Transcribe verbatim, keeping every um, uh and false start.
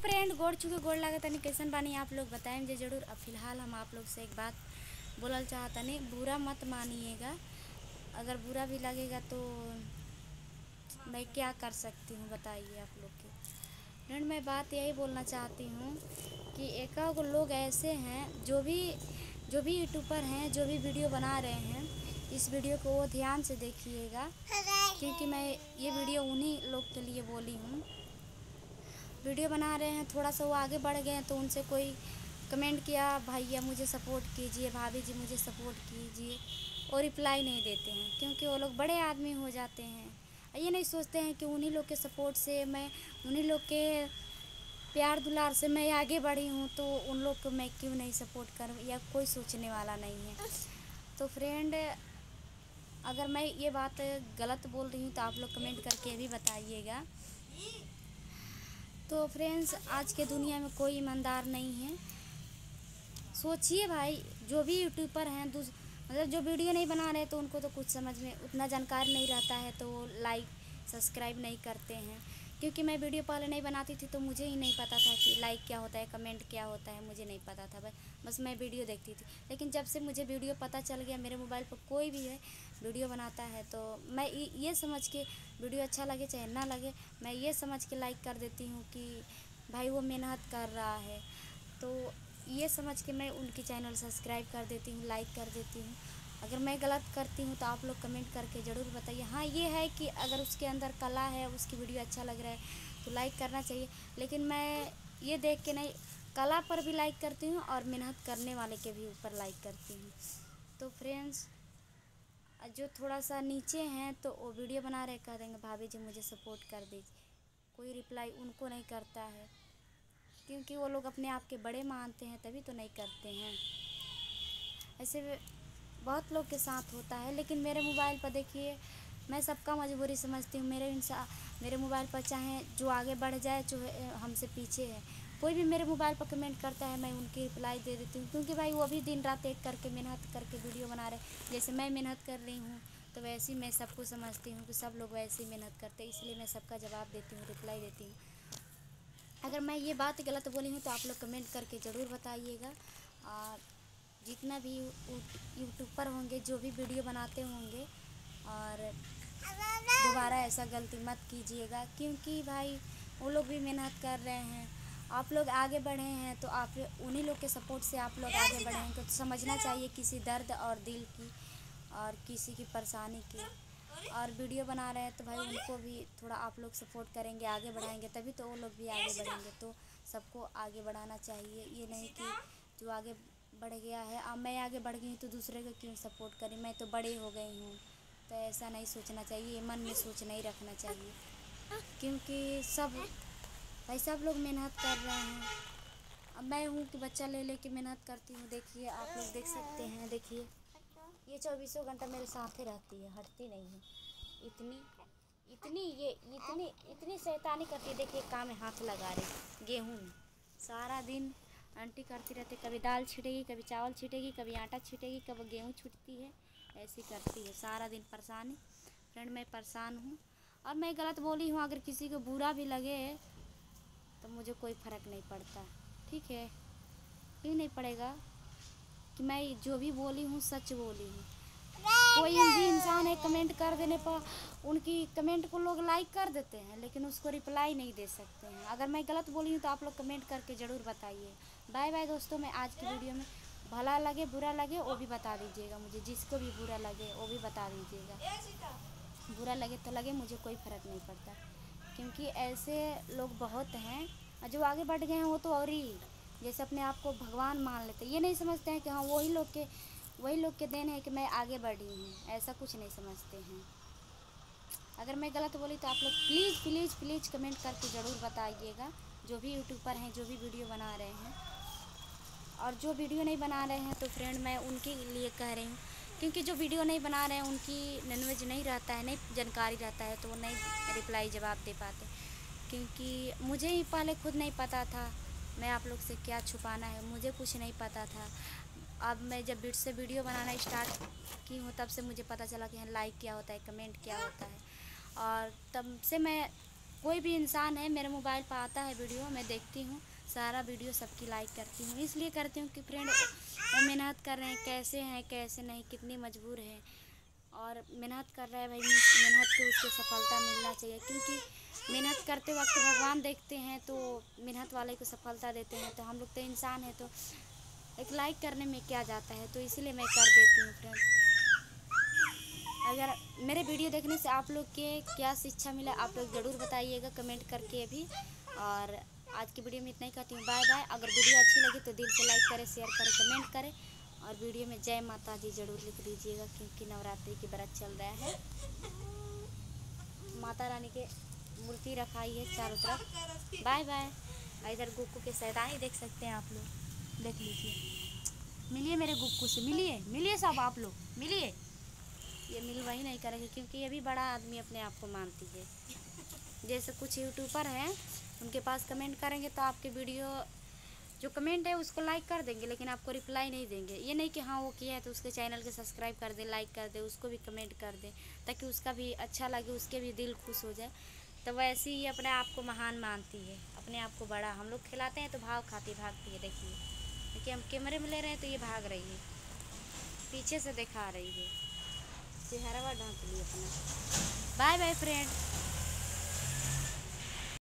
Friend गोड़ चुके गोड़ लागत नहीं कैसन बानी आप लोग बताएं मुझे जरूर। अब फिलहाल हम आप लोग से एक बात बोलल चाहता नहीं, बुरा मत मानिएगा। अगर बुरा भी लगेगा तो मैं क्या कर सकती हूँ बताइए आप लोग के। फ्रेंड मैं बात यही बोलना चाहती हूँ कि एक लोग ऐसे हैं जो भी जो भी यूट्यूबर हैं, जो भी वीडियो बना रहे हैं, इस वीडियो को वो ध्यान से देखिएगा, क्योंकि मैं ये वीडियो उन्हीं लोग के लिए बोली हूँ। वीडियो बना रहे हैं, थोड़ा सा वो आगे बढ़ गए हैं तो उनसे कोई कमेंट किया भैया मुझे सपोर्ट कीजिए, भाभी जी मुझे सपोर्ट कीजिए, और रिप्लाई नहीं देते हैं, क्योंकि वो लोग बड़े आदमी हो जाते हैं। ये नहीं सोचते हैं कि उन्हीं लोग के सपोर्ट से, मैं उन्हीं लोग के प्यार दुलार से मैं आगे बढ़ी हूँ, तो उन लोग को मैं क्यों नहीं सपोर्ट करूँ, या कोई सोचने वाला नहीं है। तो फ्रेंड अगर मैं ये बात गलत बोल रही हूँ तो आप लोग कमेंट करके भी बताइएगा। तो फ्रेंड्स आज के दुनिया में कोई ईमानदार नहीं है। सोचिए भाई, जो भी यूट्यूबर हैं मतलब जो वीडियो नहीं बना रहे तो उनको तो कुछ समझ में उतना जानकारी नहीं रहता है, तो वो लाइक सब्सक्राइब नहीं करते हैं। क्योंकि मैं वीडियो पहले नहीं बनाती थी तो मुझे ही नहीं पता था कि लाइक क्या होता है, कमेंट क्या होता है, मुझे नहीं पता था। बस बस मैं वीडियो देखती थी। लेकिन जब से मुझे वीडियो पता चल गया, मेरे मोबाइल पर कोई भी है वीडियो बनाता है तो मैं ये समझ के, वीडियो अच्छा लगे चाहे ना लगे, मैं ये समझ के लाइक कर देती हूँ कि भाई वो मेहनत कर रहा है। तो ये समझ के मैं उनकी चैनल सब्सक्राइब कर देती हूँ, लाइक कर देती हूँ। अगर मैं गलत करती हूँ तो आप लोग कमेंट करके ज़रूर बताइए। हाँ ये है कि अगर उसके अंदर कला है, उसकी वीडियो अच्छा लग रहा है तो लाइक करना चाहिए। लेकिन मैं ये देख के नहीं, कला पर भी लाइक करती हूँ और मेहनत करने वाले के भी ऊपर लाइक करती हूँ। तो फ्रेंड्स जो थोड़ा सा नीचे हैं तो वो वीडियो बना रहे, कह देंगे भाभी जी मुझे सपोर्ट कर दीजिए, कोई रिप्लाई उनको नहीं करता है, क्योंकि वो लोग अपने आप के बड़े मानते हैं तभी तो नहीं करते हैं। ऐसे बहुत लोग के साथ होता है। लेकिन मेरे मोबाइल पर देखिए, मैं सबका मजबूरी समझती हूँ। मेरे इंसा मेरे मोबाइल पर चाहे जो आगे बढ़ जाए, जो हमसे पीछे है, कोई भी मेरे मोबाइल पर कमेंट करता है मैं उनकी रिप्लाई दे देती हूँ, क्योंकि भाई वो भी दिन रात एक करके मेहनत करके वीडियो बना रहे। जैसे मैं मेहनत कर रही हूँ तो वैसे ही मैं सबको समझती हूँ कि सब लोग वैसे ही मेहनत करते हैं, इसलिए मैं सबका जवाब देती हूँ, रिप्लाई देती हूँ। अगर मैं ये बात गलत बोली हूँ तो आप लोग कमेंट करके ज़रूर बताइएगा। और जितना भी यूट्यूबर होंगे, जो भी वीडियो बनाते होंगे, और दोबारा ऐसा गलती मत कीजिएगा, क्योंकि भाई वो लोग भी मेहनत कर रहे हैं। आप लोग आगे बढ़े हैं तो आप उन्हीं लोग के सपोर्ट से आप लोग आगे बढ़े हैं। तो समझना चाहिए किसी दर्द और दिल की और किसी की परेशानी की। और वीडियो बना रहे हैं तो भाई उनको भी थोड़ा आप लोग सपोर्ट करेंगे, आगे बढ़ाएंगे, तभी तो वो लोग भी आगे बढ़ेंगे। तो सबको आगे बढ़ाना चाहिए। ये नहीं कि जो आगे बढ़ गया है, अब मैं आगे बढ़ गई तो दूसरे को क्यों सपोर्ट करें, मैं तो बड़ी हो गई हूँ। तो ऐसा नहीं सोचना चाहिए, मन में सोच नहीं रखना चाहिए, क्योंकि सब भाई सब लोग मेहनत कर रहे हैं। अब मैं हूँ कि बच्चा ले ले के मेहनत करती हूँ। देखिए आप लोग देख सकते हैं, देखिए ये चौबीसों घंटा मेरे साथ ही रहती है, हटती नहीं है। इतनी इतनी ये इतनी इतनी शैतानी करती है। देखिए काम में हाथ लगा रही, गेहूँ में सारा दिन आंटी करती रहती, कभी दाल छीटेगी, कभी चावल छीटेगी, कभी आटा छीटेगी, कभी गेहूँ छीटती है, ऐसी करती है सारा दिन परेशानी। फ्रेंड मैं परेशान हूँ और मैं गलत बोली हूँ, अगर किसी को बुरा भी लगे तो मुझे कोई फ़र्क नहीं पड़ता, ठीक है। क्यों नहीं पड़ेगा कि मैं जो भी बोली हूँ सच बोली हूँ। कोई भी इंसान है कमेंट कर देने पर उनकी कमेंट को लोग लाइक कर देते हैं, लेकिन उसको रिप्लाई नहीं दे सकते हैं। अगर मैं गलत बोली हूँ तो आप लोग कमेंट करके ज़रूर बताइए। बाय बाय दोस्तों, मैं आज की वीडियो में भला लगे बुरा लगे वो भी बता दीजिएगा मुझे, जिसको भी बुरा लगे वो भी बता दीजिएगा। बुरा लगे तो लगे, मुझे कोई फ़र्क नहीं पड़ता, क्योंकि ऐसे लोग बहुत हैं जो आगे बढ़ गए हैं। वो तो और ही जैसे अपने आप को भगवान मान लेते, ये नहीं समझते हैं कि हाँ वही लोग के वही लोग के देन है कि मैं आगे बढ़ी हूँ, ऐसा कुछ नहीं समझते हैं। अगर मैं गलत बोली तो आप लोग प्लीज़ प्लीज़ प्लीज़ कमेंट करके ज़रूर बताइएगा। जो भी यूट्यूबर हैं, जो भी वीडियो बना रहे हैं, और जो वीडियो नहीं बना रहे हैं तो फ्रेंड मैं उनके लिए कह रही हूँ, क्योंकि जो वीडियो नहीं बना रहे हैं उनकी नॉनवेज नहीं रहता है, नहीं जानकारी रहता है, तो वो नहीं रिप्लाई जवाब दे पाते। क्योंकि मुझे ही पहले खुद नहीं पता था मैं आप लोग से क्या छुपाना है, मुझे कुछ नहीं पता था। अब मैं जब बीट से वीडियो बनाना स्टार्ट की हूँ तब से मुझे पता चला कि हाँ लाइक क्या होता है, कमेंट क्या होता है, और तब से मैं कोई भी इंसान है मेरे मोबाइल पर आता है वीडियो, मैं देखती हूँ सारा वीडियो सबकी लाइक करती हूँ। इसलिए करती हूँ कि फ्रेंड वो मेहनत कर रहे हैं, कैसे हैं कैसे नहीं, कितनी मजबूर है और मेहनत कर रहा है भाई, मेहनत को उसको सफलता मिलना चाहिए। क्योंकि मेहनत करते वक्त भगवान देखते हैं तो मेहनत वाले को सफलता देते हैं। तो हम लोग तो इंसान है, तो एक लाइक करने में क्या जाता है, तो इसीलिए मैं कर देती हूँ फ्रेंड। अगर मेरे वीडियो देखने से आप लोग के क्या शिक्षा मिला आप लोग ज़रूर बताइएगा कमेंट करके अभी। और आज की वीडियो में इतना ही कहती हूँ, बाय बाय। अगर वीडियो अच्छी लगी तो दिल से लाइक करें, शेयर करें, कमेंट करें और वीडियो में जय माता दी ज़रूर लिख दीजिएगा, क्योंकि नवरात्रि की व्रत चल रहा है। माता रानी के मूर्ति रखाई है चारों तरफ। Bye bye. इधर गुक्कू के शैतानी देख सकते हैं आप लोग, देख लीजिए। मिलिए मेरे गुक्कू से, मिलिए मिलिए सब आप लोग मिलिए। ये मिल वही नहीं करेंगे क्योंकि ये भी बड़ा आदमी अपने आप को मानती है। जैसे कुछ यूट्यूबर हैं, उनके पास कमेंट करेंगे तो आपके वीडियो जो कमेंट है उसको लाइक कर देंगे, लेकिन आपको रिप्लाई नहीं देंगे। ये नहीं कि हाँ वो किया है तो उसके चैनल के सब्सक्राइब कर दे, लाइक कर दे, उसको भी कमेंट कर दे ताकि उसका भी अच्छा लगे, उसके भी दिल खुश हो जाए। तो वैसे ही अपने आप को महान मानती है, अपने आप को बड़ा। हम लोग खिलाते हैं तो भाव खाती भागती है। देखिए देखिए, हम कैमरे में ले रहे हैं तो ये भाग रही है, पीछे से दिखा रही है, चेहरा ढांक लिया अपना। Bye bye friend.